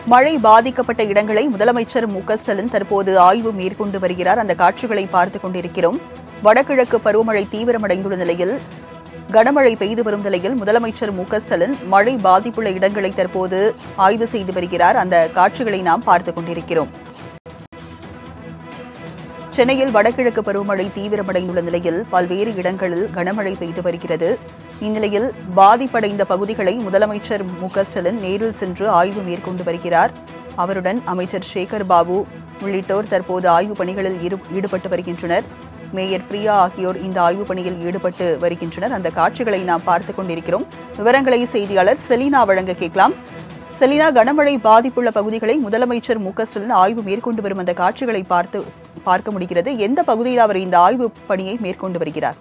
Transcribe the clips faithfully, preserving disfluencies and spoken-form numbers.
மழை பாதிக்கப்பட்ட இடங்களை முதலமைச்சர் மு க ஸ்டாலின் தற்போது ஆய்வு மேற்கொண்டு வருகிறார். அந்த காட்சிகளை பார்த்துக் கொண்டிருக்கிறோம். வடகிழக்கு பருவமழை தீவிரமடைந்துள்ள நிலையில் கனமழை பெய்து வரும் நிலையில் முதலமைச்சர் மு க ஸ்டாலின் மழை பாதிப்புள்ள இடங்களை தற்போது ஆய்வு செய்து வருகிறார். அந்த காட்சிகளை நாம் பார்த்துக் கொண்டிருக்கிறோம். சென்னையில் வடகிழக்கு பருவமழை தீவிரமடைந்துள்ள நிலையில் பல்வேறு இடங்களில் கனமழை பெய்து வருகிறது. இந்நிலையில் பாதிப்படைந்த பகுதிகளை முதலமைச்சர் மு க ஸ்டாலின் நேரில் சென்று ஆய்வு மேற்கொண்டு வருகிறார். அவருடன் அமைச்சர் சேகர் பாபு உள்ளிட்டோர் தற்போது ஆய்வுப் பணிகளில் ஈடுபட்டு வருகின்றனர். மேயர் பிரியா ஆகியோர் இந்த ஆய்வுப் பணியில் ஈடுபட்டு வருகின்றனர். அந்த காட்சிகளை நாம் பார்த்துக் கொண்டிருக்கிறோம். விவரங்களை செய்தியாளர் செலினா வழங்க கேட்கலாம். செலினா, கனமழை பாதிப்புள்ள பகுதிகளை முதலமைச்சர் மு க ஸ்டாலின் ஆய்வு மேற்கொண்டு வரும் அந்த காட்சிகளை பார்த்து பார்க்க முடிகிறது. எந்த பகுதியில் அவர் இந்த ஆய்வு பணியை மேற்கொண்டு வருகிறார்?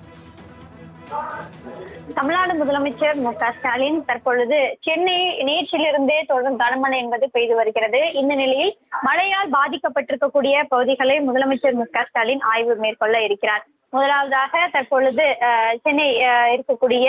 தமிழ்நாடு முதலமைச்சர் மு க ஸ்டாலின் தற்பொழுது சென்னை நேற்றிலிருந்தே தொடரும் கனமழை என்பது பெய்து வருகிறது. இந்த நிலையில் மழையால் பாதிக்கப்பட்டிருக்கக்கூடிய பகுதிகளை முதலமைச்சர் மு க ஸ்டாலின் ஆய்வு மேற்கொள்ள இருக்கிறார். முதலாவதாக தற்பொழுது சென்னை இருக்கக்கூடிய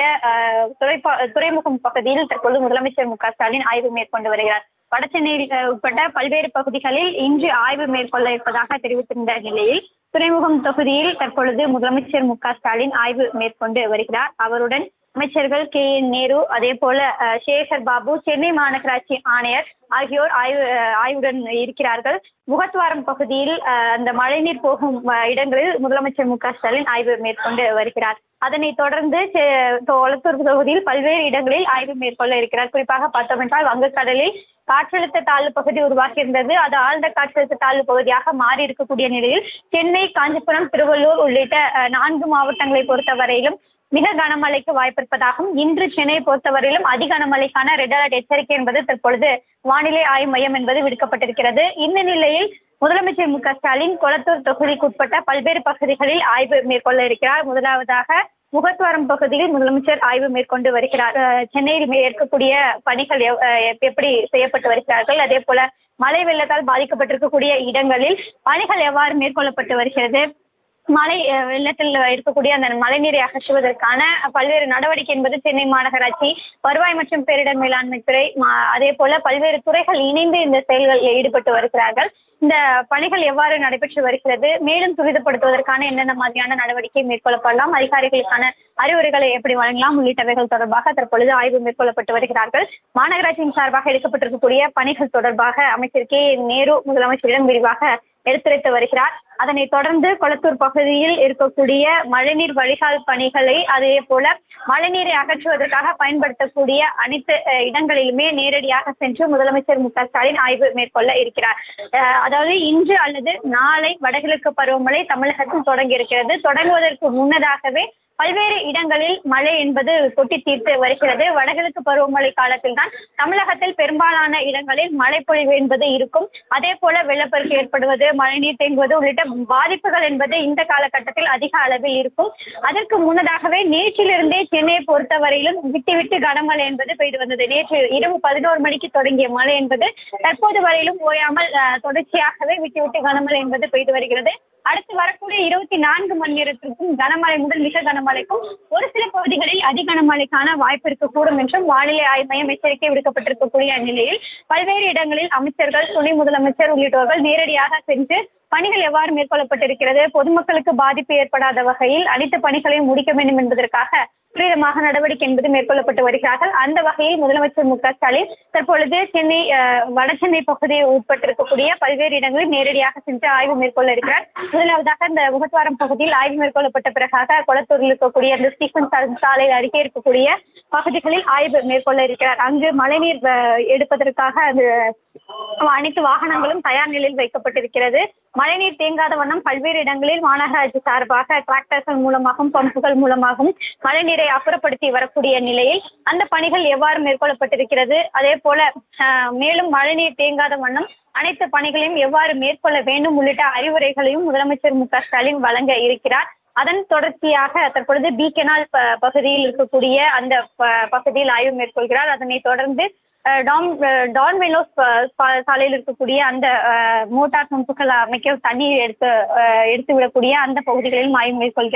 துறைமுகம் பகுதியில் தற்பொழுது முதலமைச்சர் மு க ஸ்டாலின் ஆய்வு மேற்கொண்டு வருகிறார். வட சென்னையில் உட்பட்ட பல்வேறு பகுதிகளில் இன்று ஆய்வு மேற்கொள்ள இருப்பதாக தெரிவித்திருந்த நிலையில் துறைமுகம் தொகுதியில் தற்பொழுது முதலமைச்சர் மு க ஸ்டாலின் ஆய்வு மேற்கொண்டு வருகிறார். அவருடன் அமைச்சர்கள் கே என் நேரு, அதே போல சேகர் பாபு, சென்னை மாநகராட்சி ஆணையர் ஆகியோர் ஆய்வு ஆய்வுடன் இருக்கிறார்கள். முகத்வாரம் பகுதியில் அந்த மழைநீர் போகும் இடங்களில் முதலமைச்சர் மு க ஸ்டாலின் ஆய்வு மேற்கொண்டு வருகிறார். அதனைத் தொடர்ந்து கொளத்தூர் தொகுதியில் பல்வேறு இடங்களில் ஆய்வு மேற்கொள்ள இருக்கிறார். குறிப்பாக பார்த்தோம் என்றால் வங்கக்கடலில் காற்றழுத்த தாழ்வு பகுதி உருவாகியிருந்தது. அது ஆழ்ந்த காற்றழுத்த தாழ்வு பகுதியாக மாறி இருக்கக்கூடிய நிலையில் சென்னை, காஞ்சிபுரம், திருவள்ளூர் உள்ளிட்ட நான்கு மாவட்டங்களை பொறுத்தவரையிலும் மிக கனமழைக்கு வாய்ப்பிருப்பதாகவும் இன்று சென்னையை பொறுத்தவரையிலும் அதி கனமழைக்கான ரெட் அலர்ட் எச்சரிக்கை என்பது தற்பொழுது வானிலை ஆய்வு மையம் என்பது விடுக்கப்பட்டிருக்கிறது. இந்த நிலையில் முதலமைச்சர் மு க ஸ்டாலின் கொளத்தூர் தொகுதிக்குட்பட்ட பல்வேறு பகுதிகளில் ஆய்வு மேற்கொள்ள இருக்கிறார். முதலாவதாக முகத்வாரம் பகுதியில் முதலமைச்சர் ஆய்வு மேற்கொண்டு வருகிறார். சென்னையில் இருக்கக்கூடிய பணிகள் எப்படி செய்யப்பட்டு வருகிறார்கள், அதே போல மழை வெள்ளத்தால் பாதிக்கப்பட்டிருக்கக்கூடிய இடங்களில் பணிகள் எவ்வாறு மேற்கொள்ளப்பட்டு வருகிறது, மழை வெள்ளத்தில் இருக்கக்கூடிய அந்த மழைநீரை அகற்றுவதற்கான பல்வேறு நடவடிக்கை என்பது சென்னை மாநகராட்சி, வருவாய் மற்றும் பேரிடர் மேலாண்மை துறை, அதே போல பல்வேறு துறைகள் இணைந்து இந்த செயல்களில் ஈடுபட்டு வருகிறார்கள். இந்த பணிகள் எவ்வாறு நடைபெற்று வருகிறது, மேலும் துரிதப்படுத்துவதற்கான என்னென்ன மாதிரியான நடவடிக்கை மேற்கொள்ளப்படலாம், அதிகாரிகளுக்கான அறிவுரைகளை எப்படி வழங்கலாம் உள்ளிட்டவைகள் தொடர்பாக தற்பொழுது ஆய்வு மேற்கொள்ளப்பட்டு வருகிறார்கள். மாநகராட்சியின் சார்பாக எடுக்கப்பட்டிருக்கக்கூடிய பணிகள் தொடர்பாக அமைச்சர் கே என் நேரு முதலமைச்சரிடம் விரிவாக எடுத்துரைத்து வருகிறார். அதனைத் தொடர்ந்து கொளத்தூர் பகுதியில் இருக்கக்கூடிய மழைநீர் வடிகால் பணிகளை, அதே போல மழைநீரை அகற்றுவதற்காக பயன்படுத்தக்கூடிய அனைத்து இடங்களிலுமே நேரடியாக சென்று முதலமைச்சர் மு க ஸ்டாலின் ஆய்வு மேற்கொள்ள இருக்கிறார். அதாவது இன்று அல்லது நாளை வடகிழக்கு பருவமழை தமிழகத்தில் தொடங்கி இருக்கிறது. தொடங்குவதற்கு முன்னதாகவே பல்வேறு இடங்களில் மழை என்பது கொட்டி தீர்த்து வருகிறது. வடகிழக்கு பருவமழை காலத்தில் தான் தமிழகத்தில் பெரும்பாலான இடங்களில் மழை பொழிவு என்பது இருக்கும். அதே போல வெள்ளப்பெருக்கு ஏற்படுவது, மழைநீர் தேங்குவது உள்ளிட்ட பாதிப்புகள் என்பது இந்த காலகட்டத்தில் அதிக அளவில் இருக்கும். அதற்கு முன்னதாகவே நேற்றிலிருந்தே சென்னையை பொறுத்தவரையிலும் விட்டு விட்டு கனமழை என்பது பெய்து வந்தது. நேற்று இரவு பதினோரு மணிக்கு தொடங்கிய மழை என்பது தற்போது வரையிலும் ஓயாமல் தொடர்ச்சியாகவே விட்டு விட்டு கனமழை என்பது பெய்து வருகிறது. அடுத்து வரக்கூடிய இருபத்தி நான்கு மணி நேரத்திற்கும் கனமழை முதல் மிக கனமழைக்கும் ஒரு சில பகுதிகளில் அதி கனமழைக்கான வாய்ப்பு இருக்கக்கூடும் என்றும் வானிலை ஆய்வு மையம் எச்சரிக்கை விடுக்கப்பட்டிருக்கக்கூடிய நிலையில் பல்வேறு இடங்களில் அமைச்சர்கள், துணை முதலமைச்சர் உள்ளிட்டோர்கள் நேரடியாக சென்று பணிகள் எவ்வாறு மேற்கொள்ளப்பட்டிருக்கிறது, பொதுமக்களுக்கு பாதிப்பு ஏற்படாத வகையில் அனைத்து பணிகளையும் முடிக்க வேண்டும் என்பதற்காக துரிதமாக நடவடிக்கை என்பது மேற்கொள்ளப்பட்டு வருகிறார்கள். அந்த வகையில் முதலமைச்சர் மு க ஸ்டாலின் தற்பொழுது சென்னை வட சென்னை பகுதியில் உட்பட்டிருக்கக்கூடிய பல்வேறு இடங்களில் நேரடியாக சென்று ஆய்வு மேற்கொள்ள இருக்கிறார். முதலாவதாக இந்த முகத்வாரம் பகுதியில் ஆய்வு மேற்கொள்ளப்பட்ட பிறகாக கொளத்தூரில் இருக்கக்கூடிய அந்த ஸ்டீஃபன் சாலையில் அருகே இருக்கக்கூடிய பகுதிகளில் ஆய்வு மேற்கொள்ள இருக்கிறார். அங்கு மழைநீர் எடுப்பதற்காக அது அனைத்து வாகனங்களும் தயார் நிலையில் வைக்கப்பட்டிருக்கிறது. மழைநீர் தேங்காத வண்ணம் பல்வேறு இடங்களில் மாநகராட்சி சார்பாக டிராக்டர்கள் மூலமாகவும் பம்புகள் மூலமாகவும் மழைநீரை அப்புறப்படுத்தி வரக்கூடிய நிலையில் அந்த பணிகள் எவ்வாறு மேற்கொள்ளப்பட்டிருக்கிறது, அதே போல மேலும் மழைநீர் தேங்காத வண்ணம் அனைத்து பணிகளையும் எவ்வாறு மேற்கொள்ள வேண்டும் உள்ளிட்ட அறிவுரைகளையும் முதலமைச்சர் மு க ஸ்டாலின் வழங்க இருக்கிறார். அதன் தொடர்ச்சியாக தற்பொழுது பி கெனால் பகுதியில் இருக்கக்கூடிய அந்த பகுதியில் ஆய்வு மேற்கொள்கிறார். அதனைத் தொடர்ந்து டான் டான்வெலோஸ் சாலையில் இருக்கக்கூடிய அந்த மோட்டார் பம்புகள் அமைக்க தண்ணீர் எடுத்து எடுத்து விடக்கூடிய அந்த பகுதிகளிலும் ஆய்வு மேற்கொள்கிறார்.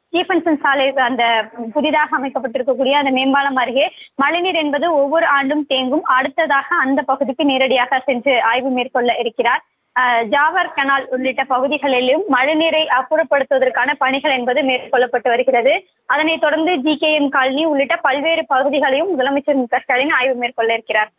ஸ்டீபன்சன் சாலை அந்த புதிதாக அமைக்கப்பட்டிருக்கக்கூடிய அந்த மேம்பாலம் அருகே மழைநீர் என்பது ஒவ்வொரு ஆண்டும் தேங்கும். அடுத்ததாக அந்த பகுதிக்கு நேரடியாக சென்று ஆய்வு மேற்கொள்ள இருக்கிறார். ஜாவர் கனால் உள்ளிட்ட பகுதிகளிலும் மழைநீரை அப்புறப்படுத்துவதற்கான பணிகள் என்பது மேற்கொள்ளப்பட்டு வருகிறது. அதனைத் தொடர்ந்து ஜி கே எம் காலனி உள்ளிட்ட பல்வேறு பகுதிகளையும் முதலமைச்சர் மு க ஸ்டாலின் ஆய்வு மேற்கொள்ள இருக்கிறார்.